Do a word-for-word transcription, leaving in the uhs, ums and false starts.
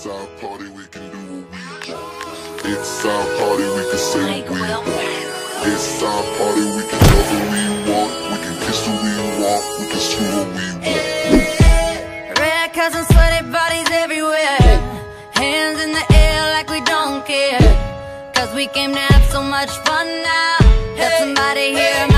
It's our party, we can do what we want. It's our party, we can say what we want. It's our party, we can love what we want. We can kiss what we want. We can screw what we want. Red cups and sweaty bodies everywhere. Hands in the air like we don't care. Cause we came to have so much fun now. Let somebody hear me.